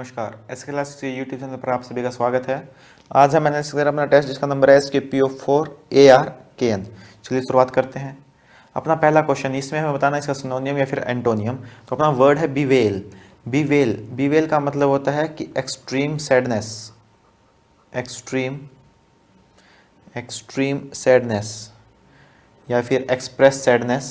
नमस्कार, S class YouTube channel पर आप सभी का स्वागत है। आज हम एनालिसिस करें अपना टेस्ट जिसका नंबर है SKPO4ARKN। चलिए शुरुआत करते हैं। अपना पहला क्वेश्चन, इसमें हमें बताना है इसका सिनोनियम या फिर एंटोनियम। तो अपना वर्ड है बीवेल। बीवेल बीवेल का मतलब होता है कि extreme sadness, extreme extreme sadness या फिर एक्सप्रेस सैडनेस,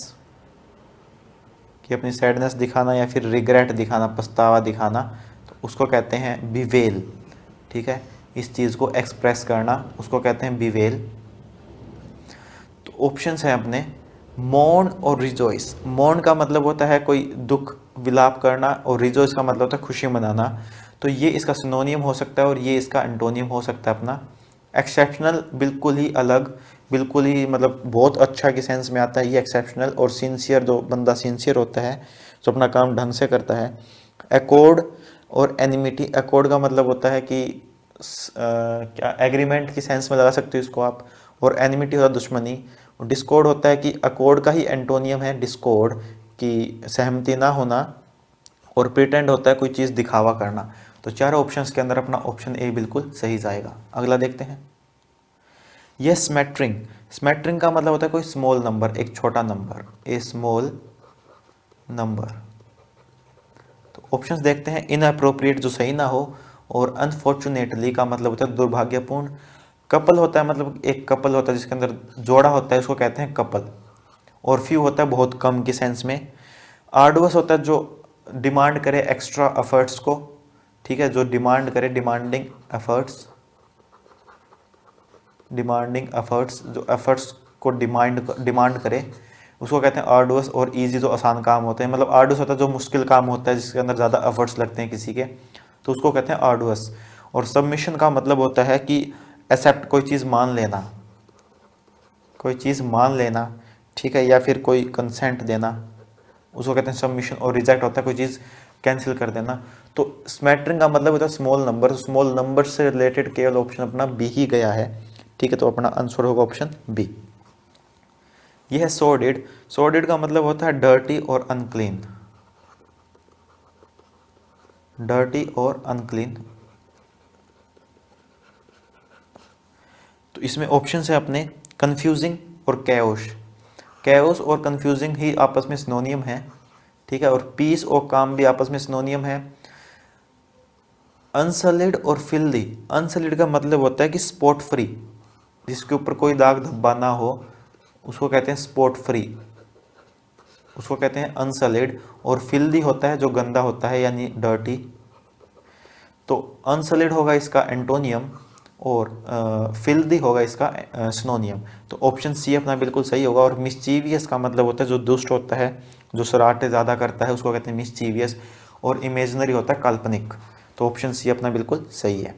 कि अपनी सैडनेस दिखाना या फिर रिग्रेट दिखाना, पछतावा दिखाना, तो उसको कहते हैं बीवेल। ठीक है, इस चीज़ को एक्सप्रेस करना उसको कहते हैं बीवेल। तो ऑप्शंस हैं अपने मौन और रिजॉइस। मौन का मतलब होता है कोई दुख विलाप करना और रिजॉइस का मतलब होता है खुशी मनाना। तो ये इसका सिनोनियम हो सकता है और ये इसका एंटोनियम हो सकता है अपना। एक्सेप्शनल बिल्कुल ही अलग, बिल्कुल ही मतलब बहुत अच्छा के सेंस में आता है ये एक्सेप्शनल। और सिंसियर, जो बंदा सिंसियर होता है, जो अपना काम ढंग से करता है। एकॉर्ड और एनिमिटी। एकॉर्ड का मतलब होता है कि क्या एग्रीमेंट की सेंस में लगा सकते हो इसको आप। और एनिमिटी होता है दुश्मनी। और डिस्कॉर्ड होता है कि अकॉर्ड का ही एंटोनियम है डिस्कॉर्ड, की सहमति ना होना। और प्रिटेंड होता है कोई चीज़ दिखावा करना। तो चारों ऑप्शंस के अंदर अपना ऑप्शन ए बिल्कुल सही जाएगा। अगला देखते हैं। यह स्मैटरिंग। स्मैटरिंग का मतलब होता है कोई स्मॉल नंबर, एक छोटा नंबर, ए स्मॉल नंबर। तो ऑप्शंस देखते हैं। इनअप्रोप्रिएट जो सही ना हो, और अनफॉर्चुनेटली का मतलब होता है दुर्भाग्यपूर्ण। कपल होता है मतलब एक कपल होता है जिसके अंदर जोड़ा होता है, उसको कहते हैं कपल। और फ्यू होता है बहुत कम के सेंस में। आर्डुअस होता है जो डिमांड करे एक्स्ट्रा एफर्ट्स को। ठीक है, जो डिमांड करे, डिमांडिंग एफर्ट्स, डिमांडिंग एफर्ट्स, जो एफर्ट्स को डिमांड करे उसको कहते हैं आर्डुअस। और इजी जो आसान काम होते हैं, मतलब आर्डुअस होता है जो मुश्किल काम होता है जिसके अंदर ज़्यादा एफर्ट्स लगते हैं किसी के, तो उसको कहते हैं आर्डुअस। और सबमिशन का मतलब होता है कि एक्सेप्ट, कोई चीज़ मान लेना, कोई चीज़ मान लेना। ठीक है, या फिर कोई कंसेंट देना, उसको कहते हैं सबमिशन। और रिजेक्ट होता है कोई चीज़ कैंसिल कर देना। तो स्मैटरिंग का मतलब होता है स्मॉल नंबर। स्मॉल नंबर से रिलेटेड केवल ऑप्शन अपना बी ही गया है। ठीक है, तो अपना आंसर होगा ऑप्शन बी। यह है सॉर्डेड। सॉर्डेड का मतलब होता है डर्टी और अनक्लीन, डर्टी और अनक्लीन। तो इसमें ऑप्शन है अपने कंफ्यूजिंग और कैओस। कैओस और कंफ्यूजिंग ही आपस में सिनोनियम है। ठीक है, और पीस और काम भी आपस में सिनोनियम है। अनसलिड और फिल्दी। अनसलिड का मतलब होता है कि स्पॉट फ्री, जिसके ऊपर कोई दाग धब्बा ना हो, उसको कहते हैं स्पॉट फ्री, उसको कहते हैं अनसलिड। और फिल्दी होता है जो गंदा होता है, यानी डर्टी। तो अनसलिड होगा इसका एंटोनियम और फिल्दी होगा इसका सिनोनियम। तो ऑप्शन सी अपना बिल्कुल सही होगा। और मिस्चीवियस का मतलब होता है जो दुष्ट होता है, जो शरारतें ज़्यादा करता है, उसको कहते हैं मिस्चीवियस। और इमेजिनरी होता है काल्पनिक। तो ऑप्शन सी अपना बिल्कुल सही है।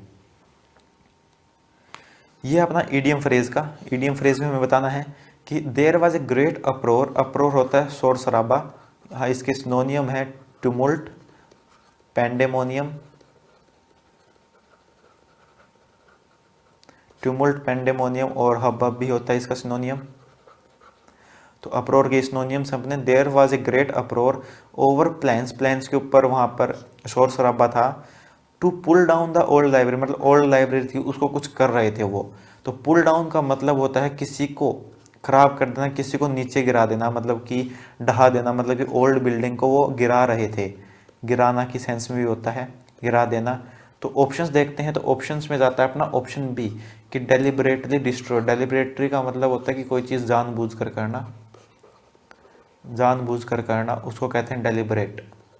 ये अपना ईडियम फ्रेज का, ईडियम फ्रेज में हमें बताना है कि there was a great uproar. Uproar होता है शोर शराबा। हाँ, इसके सिनोनियम है टुमुल्ट, पैंडेमोनियम, ट्यूमुल्ट, पैंडेमोनियम। और हब्बब भी होता है इसका सिनोनियम। तो अप्रोर के सिनोनियम्स अपने there was a great uproar over plans, plans के ऊपर वहाँ पर शोर शराबा था। To pull down the old library, मतलब ओल्ड लाइब्रेरी थी उसको कुछ कर रहे थे वो। तो पुल डाउन का मतलब होता है किसी को खराब कर देना, किसी को नीचे गिरा देना, मतलब कि ढहा देना, मतलब कि ओल्ड बिल्डिंग को वो गिरा रहे थे। गिराना की सेंस में भी होता है गिरा देना। तो ऑप्शंस देखते हैं। तो ऑप्शंस में जाता है अपना ऑप्शन बी, कि डेलिबरेटली डिस्ट्रॉय। डेलिबरेटली का मतलब होता है कि कोई चीज़ जानबूझकर करना, जानबूझकर करना, उसको कहते हैं डेलिबरेट।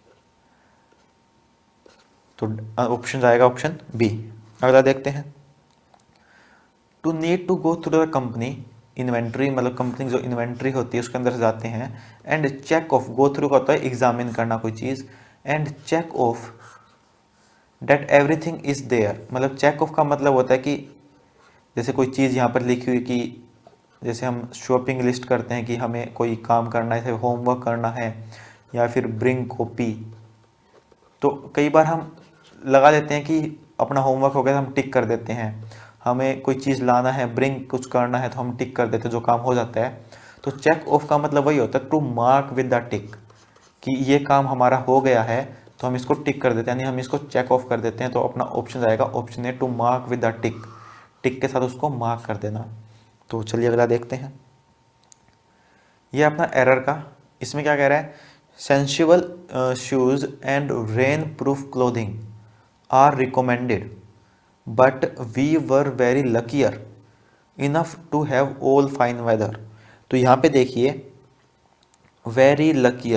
तो ऑप्शन आएगा ऑप्शन बी। अगला देखते हैं। To need to go through the company inventory, मतलब कंपनी जो इन्वेंट्री होती है उसके अंदर जाते हैं। And check off, go through का होता है एग्जामिन करना कोई चीज़। And check off that everything is there, मतलब चेक ऑफ का मतलब होता है कि जैसे कोई चीज़ यहाँ पर लिखी हुई कि जैसे हम शॉपिंग लिस्ट करते हैं कि हमें कोई काम करना है, होमवर्क करना है, या फिर ब्रिंग कॉपी। तो कई बार हम लगा देते हैं कि अपना होमवर्क हो गया तो हम टिक कर देते हैं। हमें कोई चीज़ लाना है, ब्रिंग कुछ करना है, तो हम टिक कर देते हैं, जो काम हो जाता है। तो चेक ऑफ का मतलब वही होता है to mark with the tick, कि ये काम हमारा हो गया है तो हम इसको टिक कर देते हैं, यानी हम इसको चेक ऑफ कर देते हैं। तो अपना ऑप्शन आएगा option A, to mark with the tick, tick के साथ उसको मार्क कर देना। तो चलिए अगला देखते हैं। ये अपना एरर का, इसमें क्या कह रहा है, sensible shoes and rain proof clothing are recommended but we were very luckier enough to have all fine weather. तो यहाँ पे देखिए वेरी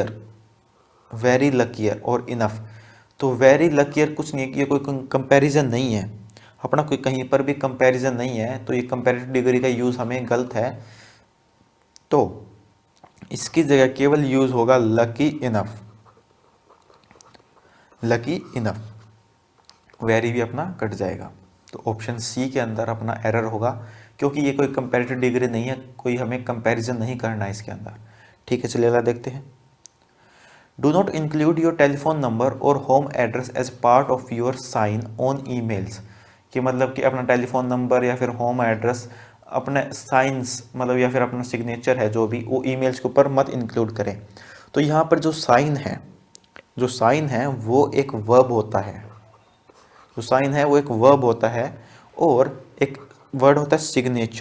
लकियर और इनफ, तो वेरी लकियर कुछ नहीं है कि ये कोई कंपैरिजन नहीं है, अपना कोई कहीं पर भी कंपैरिजन नहीं है, तो ये कंपैरेटिव डिग्री का यूज़ हमें गलत है। तो इसकी जगह केवल यूज़ होगा लकी इनफ, वेरी भी अपना कट जाएगा। तो ऑप्शन सी के अंदर अपना एरर होगा, क्योंकि ये कोई कंपैरेटिव डिग्री नहीं है, कोई हमें कंपैरिजन नहीं करना है इसके अंदर। ठीक है, चलिए अगला देखते हैं। Do not include your telephone number और home address as part of your sign on emails, कि मतलब कि अपना टेलीफोन नंबर या फिर होम एड्रेस अपने साइंस मतलब या फिर अपना सिग्नेचर है जो भी, वो ईमेल्स के ऊपर मत इंक्लूड करें। तो यहाँ पर जो साइन है वो एक वर्ब होता है, जो साइन है वो एक वर्ब होता है, और एक वर्ड होता है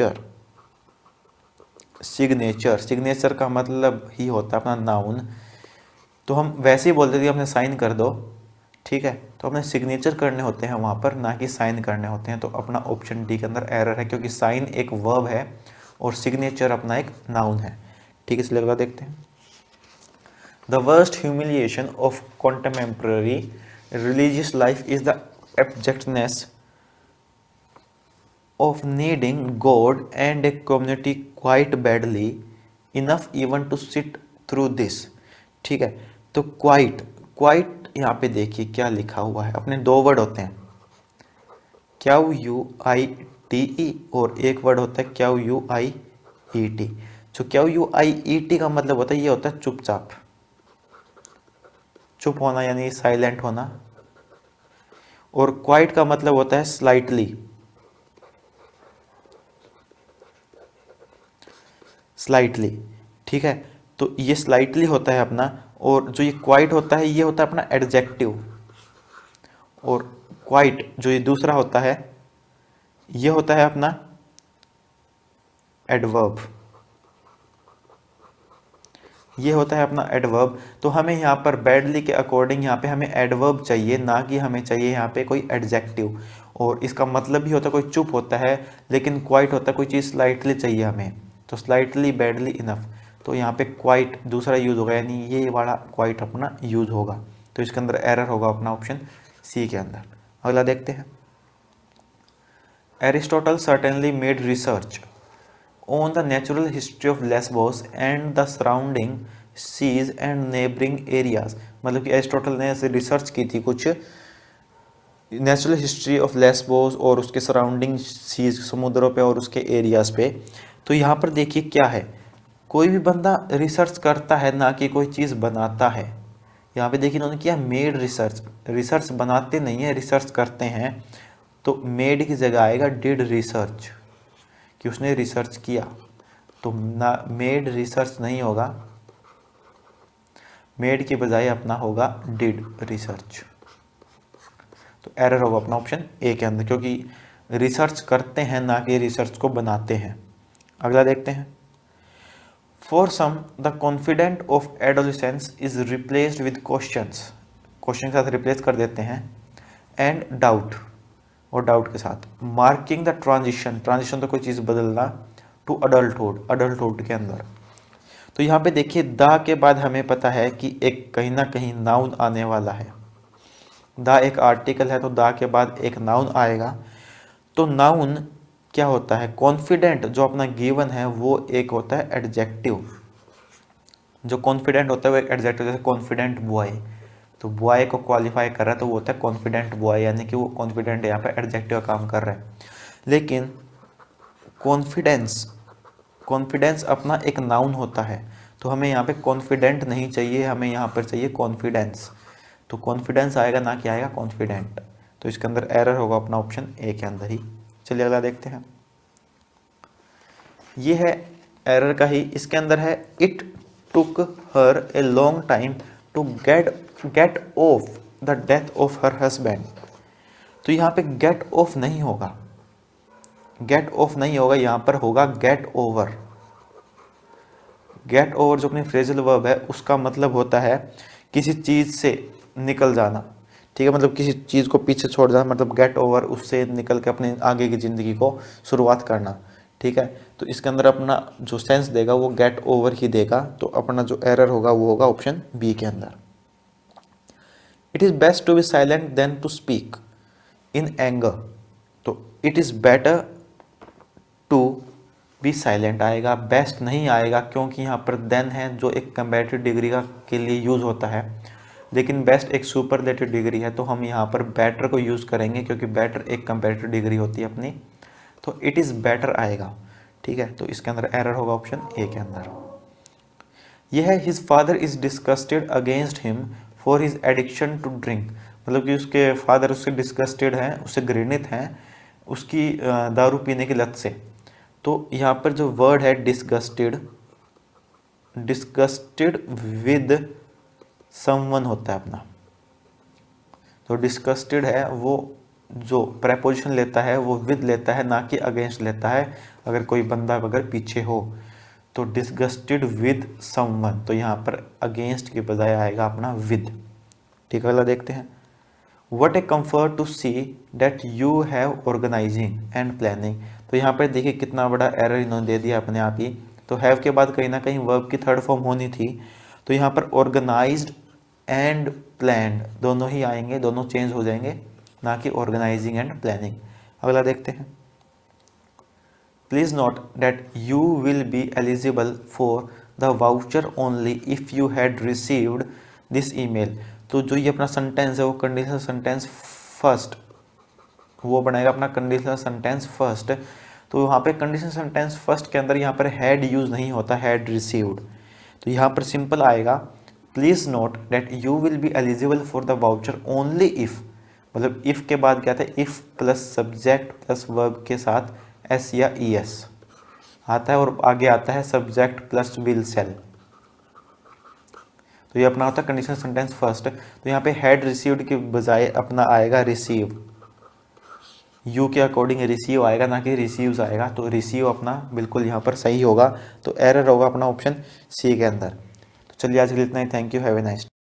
सिग्नेचर का मतलब ही होता है अपना नाउन। तो हम वैसे ही बोलते थे अपने साइन कर दो, ठीक है, तो अपने सिग्नेचर करने होते हैं वहाँ पर, ना कि साइन करने होते हैं। तो अपना ऑप्शन डी के अंदर एरर है, क्योंकि साइन एक वर्ब है और सिग्नेचर अपना एक नाउन है। ठीक है, इसलिए अगला देखते हैं। The worst humiliation of contemporary religious life is the abjectness of needing God and a community quite badly enough even to sit through this। ठीक है, तो क्वाइट यहाँ पे देखिए क्या लिखा हुआ है, अपने दो वर्ड होते हैं QUITE और एक वर्ड होता है QUIET। जो QUIET का मतलब होता है, ये होता है चुपचाप, चुप होना यानी साइलेंट होना, और क्वाइट का मतलब होता है स्लाइटली। ठीक है, तो ये स्लाइटली होता है अपना, और जो ये क्वाइट होता है ये होता है अपना एडजेक्टिव, और क्वाइट जो ये दूसरा होता है ये होता है अपना एडवर्ब, ये होता है अपना एडवर्ब। तो हमें यहाँ पर बैडली के अकॉर्डिंग यहाँ पे हमें एडवर्ब चाहिए, ना कि हमें चाहिए यहाँ पे कोई एडजेक्टिव। और इसका मतलब भी होता है कोई चुप होता है, लेकिन क्वाइट होता है कोई चीज़ स्लाइटली चाहिए हमें, तो स्लाइटली, बैडली, इनफ। तो यहाँ पे क्वाइट दूसरा यूज़ होगा, यानी ये वाला क्वाइट अपना यूज़ होगा। तो इसके अंदर एरर होगा अपना ऑप्शन सी के अंदर। अगला देखते हैं। Aristotle certainly made research on the natural history of Lesbos and the surrounding seas and neighboring areas। मतलब कि एरिस्टोटल ने ऐसे रिसर्च की थी कुछ नेचुरल हिस्ट्री ऑफ लेस्बोस और उसके सराउंडिंग सीज, समुद्रों पे और उसके एरियाज़ पे। तो यहाँ पर देखिए क्या है, कोई भी बंदा रिसर्च करता है, ना कि कोई चीज़ बनाता है। यहाँ पे देखिए उन्होंने किया मेड रिसर्च, रिसर्च बनाते नहीं है, रिसर्च करते हैं। तो मेड की जगह आएगा डिड रिसर्च, कि उसने रिसर्च किया। तो ना मेड रिसर्च नहीं होगा, मेड के बजाय अपना होगा डिड रिसर्च। तो एरर होगा अपना ऑप्शन ए के अंदर, क्योंकि रिसर्च करते हैं ना कि रिसर्च को बनाते हैं। अगला देखते हैं। For some the confident of adolescence is replaced with questions, question के साथ रिप्लेस कर देते हैं, एंड डाउट, और डाउट के साथ मार्किंग द ट्रांजिशन, ट्रांजिशन तो कोई चीज़ बदलना, टू अडल्टहुड, अडल्टहुड के अंदर। तो यहाँ पे देखिए द के बाद हमें पता है कि एक कहीं ना कहीं नाउन आने वाला है, द एक आर्टिकल है तो द के बाद एक नाउन आएगा। तो नाउन क्या होता है, कॉन्फिडेंट जो अपना गिवन है वो एक होता है एडजेक्टिव, जो कॉन्फिडेंट होता है वो एक एडजेक्टिव, जैसे कॉन्फिडेंट बॉय, तो बॉय को क्वालिफाई कर रहा है तो वो होता है कॉन्फिडेंट बॉय, यानी कि वो कॉन्फिडेंट यहाँ पे एडजेक्टिव काम कर रहा है। लेकिन कॉन्फिडेंस अपना एक नाउन होता है, तो हमें यहाँ पे कॉन्फिडेंट नहीं चाहिए, हमें यहाँ पर चाहिए कॉन्फिडेंस। तो कॉन्फिडेंस आएगा ना कि आएगा कॉन्फिडेंट। तो इसके अंदर एरर होगा अपना ऑप्शन ए के अंदर ही। चलिए अगला देखते हैं। ये है एरर का ही, इसके अंदर है it took her a long time to get off the death of her husband. तो यहाँ पे गेट ऑफ नहीं होगा, गेट ऑफ नहीं होगा, यहाँ पर होगा गेट ओवर। गेट ओवर जो अपनी फ्रेजल वर्ब है उसका मतलब होता है किसी चीज़ से निकल जाना, ठीक है, मतलब किसी चीज़ को पीछे छोड़ जाना, मतलब गेट ओवर, उससे निकल के अपने आगे की ज़िंदगी को शुरुआत करना, ठीक है। तो इसके अंदर अपना जो सेंस देगा वो गेट ओवर ही देगा, तो अपना जो एरर होगा वो होगा ऑप्शन बी के अंदर। It is best to be silent than to speak in anger. तो it is better to be silent आएगा, बेस्ट नहीं आएगा, क्योंकि यहाँ पर देन है जो एक कंपैरेटिव डिग्री का के लिए यूज़ होता है, लेकिन बेस्ट एक सुपरलेटिव डिग्री है, तो हम यहाँ पर बेटर को यूज़ करेंगे क्योंकि बेटर एक कंपैरेटिव डिग्री होती है अपनी, तो इट इज़ बेटर आएगा, ठीक है। तो इसके अंदर एरर होगा ऑप्शन ए के अंदर। यह है his father is disgusted against him for his addiction to drink, मतलब कि उसके फादर उससे डिस्गस्टेड हैं, उससे घृणित हैं उसकी दारू पीने की लत से। तो यहाँ पर जो वर्ड है डिस्गस्टेड, डिस्गस्टेड विद समवन होता है अपना, तो डिस्गस्टेड है वो जो प्रेपोजिशन लेता है वो विद लेता है, ना कि अगेंस्ट लेता है। अगर कोई बंदा अगर पीछे हो तो डिस्गस्टेड विद समवन, तो यहाँ पर अगेंस्ट के बजाय आएगा अपना विद, ठीक है। अगला देखते हैं। What a comfort to see that you have organizing and planning. तो यहाँ पर देखिए कितना बड़ा एरर इन्होंने दे दिया अपने आप ही। तो हैव के बाद कहीं ना कहीं वर्ब की थर्ड फॉर्म होनी थी, तो यहाँ पर ऑर्गेनाइज्ड एंड प्लान्ड दोनों ही आएंगे, दोनों चेंज हो जाएंगे, ना कि ऑर्गेनाइजिंग एंड प्लानिंग। अगला देखते हैं। Please note that you will be eligible for the voucher only if you had received this email. तो जो ये अपना सेंटेंस है वो कंडीशनल सेंटेंस फर्स्ट, वो बनाएगा अपना कंडीशनल सेंटेंस फर्स्ट। तो यहाँ पे कंडीशनल सेंटेंस फर्स्ट के अंदर यहाँ पर हैड यूज नहीं होता, हैड रिसीव्ड। तो यहाँ पर सिंपल आएगा please note that you will be eligible for the voucher only if, मतलब इफ के बाद क्या था, if plus subject plus verb के साथ एस या ई एस आता है, और आगे आता है सब्जेक्ट प्लस विल सेल। तो ये अपना होता है कंडीशनल सेंटेंस फर्स्ट। तो यहाँ पे हैड रिसीव्ड के बजाय अपना आएगा रिसीव, यू के अकॉर्डिंग रिसीव आएगा, ना कि रिसीव्स आएगा। तो रिसीव अपना बिल्कुल यहाँ पर सही होगा, तो एरर होगा अपना ऑप्शन सी के अंदर। तो चलिए आज के लिए इतना ही। Thank you, have a nice.